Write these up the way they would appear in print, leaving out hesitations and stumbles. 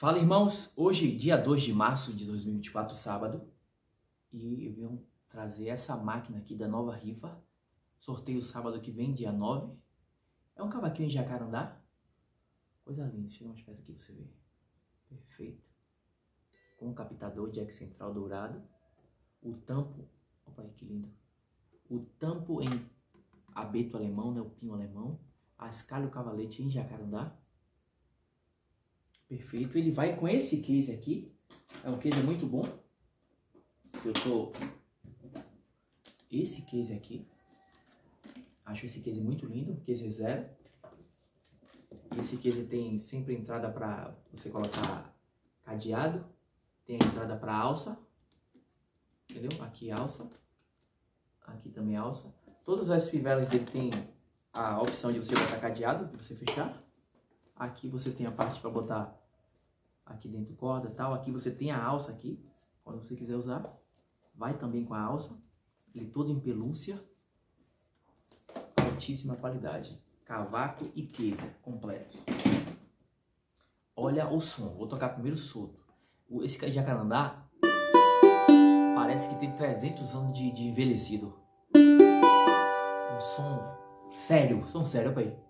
Fala, irmãos, hoje dia 2 de março de 2024, sábado, e eu vim trazer essa máquina aqui da nova rifa, sorteio sábado que vem, dia 9, é um cavaquinho em jacarandá, coisa linda, chega mais perto aqui pra você ver, perfeito, com um captador jack central dourado, o tampo, opa aí que lindo, o tampo em abeto alemão, né, o pinho alemão, a escala e o cavalete em jacarandá. Perfeito, ele vai com esse case aqui, é um case muito bom, esse case aqui, acho esse case muito lindo, case zero, esse case tem sempre entrada para você colocar cadeado, tem a entrada para alça, entendeu? Aqui alça, aqui também alça, todas as fivelas dele tem a opção de você botar cadeado, para você fechar, aqui você tem a parte para botar aqui dentro corda e tal, aqui você tem a alça aqui, quando você quiser usar, vai também com a alça, ele todo em altíssima qualidade, cavaco e case completo. Olha o som, vou tocar primeiro solto, esse jacarandá parece que tem 300 anos de envelhecido, um som sério, olha aí.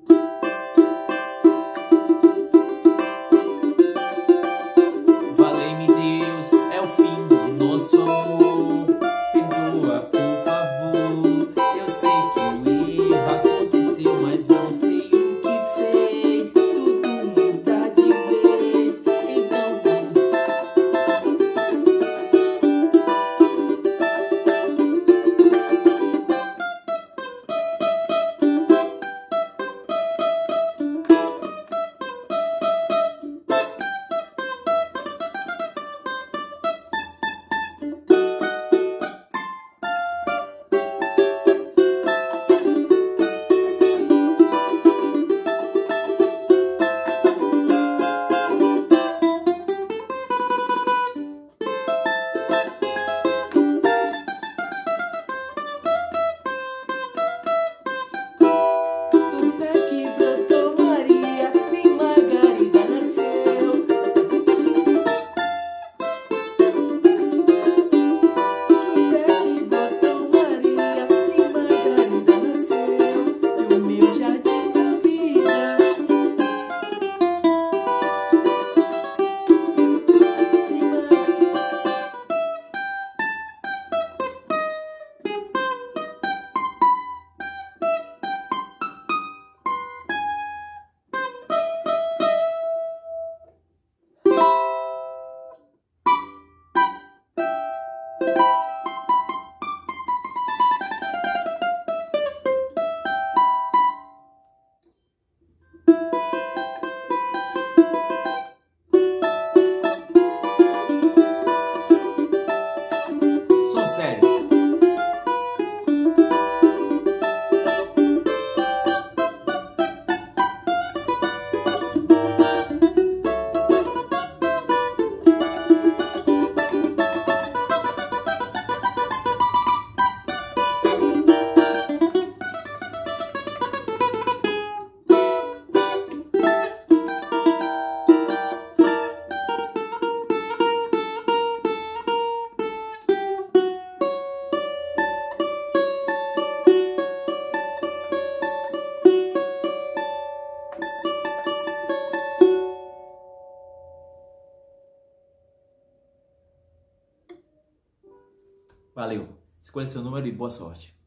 Valeu, escolha seu número e boa sorte.